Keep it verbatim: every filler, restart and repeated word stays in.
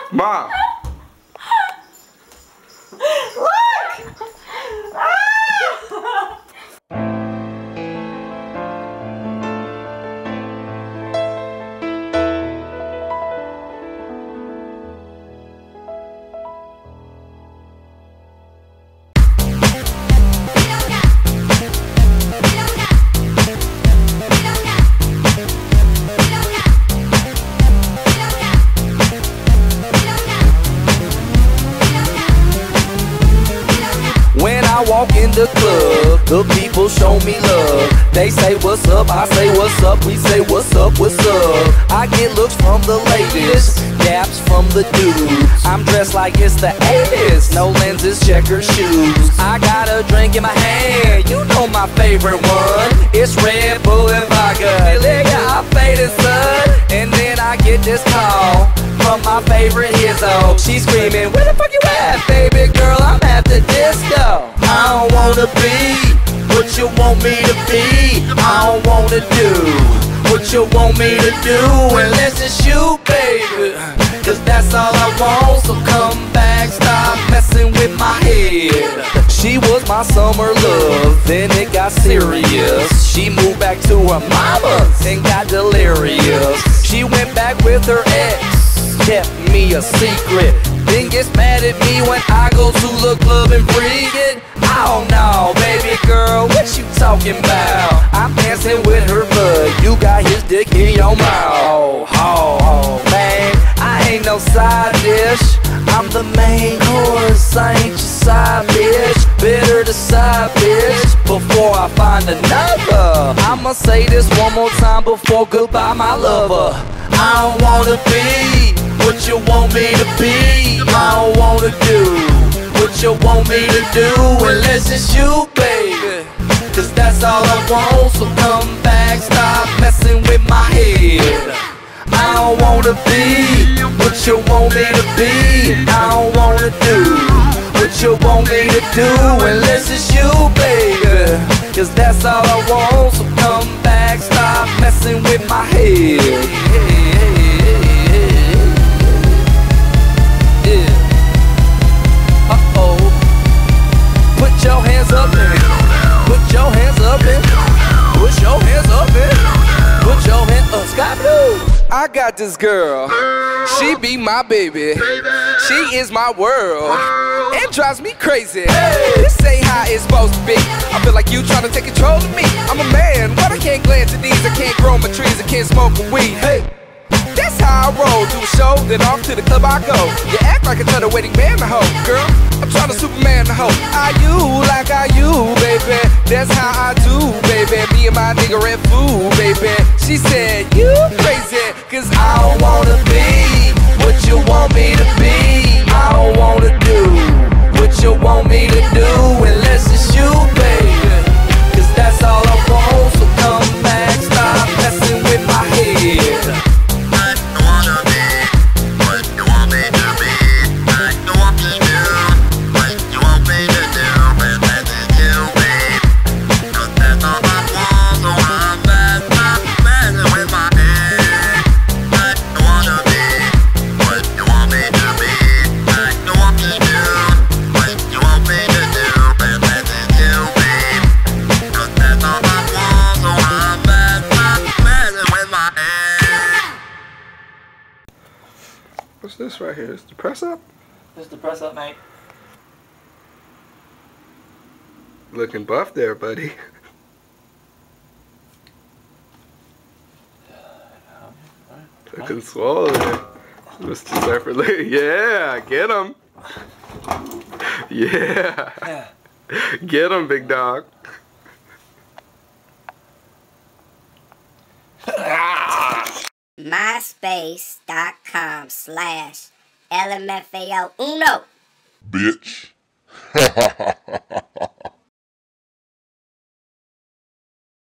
Mom. Look! Ah! I walk in the club, the people show me love. They say what's up, I say what's up, we say what's up, what's up. I get looks from the ladies, gaps from the dudes. I'm dressed like it's the eighties, no lenses, checker shoes. I got a drink in my hand, you know my favorite one. It's Red Bull and vodka, nigga, I'm faded, son. And then I get this call from my favorite hizzo. She's screaming, where the fuck you at, baby girl? I'm at the disco. I don't wanna be what you want me to be. I don't wanna do what you want me to do unless it's you, baby. Cause that's all I want, so come back, stop messing with my head. She was my summer love, then it got serious. She moved back to her mama's and got delirious. She went back with her ex, kept me a secret, then gets mad at me when I go to the club and bring it. Oh no, baby girl, what you talking about? I'm dancing with her bud, you got his dick in your mouth. Oh, oh, man, I ain't no side dish, I'm the main course, I ain't your side bitch. Better the side bitch before I find another. I'ma say this one more time before goodbye, my lover. I don't wanna be what you want me to be. I don't wanna do what you want me to do unless it's you, baby. Cause that's all I want, so come back, stop messing with my head. I don't wanna be what you want me to be. I don't wanna do what you want me to do unless it's you, baby. Cause that's all I want, so come back, stop messing with my head. Put your hands up in it. Put your hands up in it. Put your hands up in it. Put your hands up. Sky Blue. I got this girl. She be my baby. She is my world. It drives me crazy. This ain't how it's supposed to be. I feel like you trying to take control of me. I'm a man, but I can't glance at these. I can't grow my trees. I can't smoke a weed. Hey. That's how I roll, do a show, then off to the club I go. You act like a tell waiting man to hoe, girl. I'm trying to Superman the hoe. I you like I you, baby. That's how I do, baby. Me and my nigga Red Food, baby. She said, you crazy, cause I don't wanna be what you want me to be. I don't wanna do what you want me to do unless it's you, baby. Cause that's all I want, so come back, stop messing with my head. What's this right here? Is the press up? This is the press up, mate. Looking buff there, buddy. Looking swole there. Mister Surfer Lee. Yeah, get him. Yeah. Yeah. Get him, big dog. MySpace.com slash LMFAO Uno. Bitch.